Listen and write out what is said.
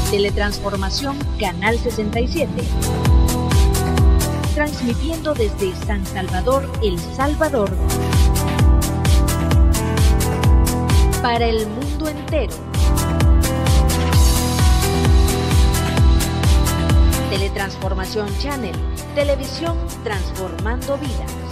Teletransformación Canal 67. Transmitiendo desde San Salvador, El Salvador. Para el mundo entero. Teletransformación Channel. Televisión transformando vidas.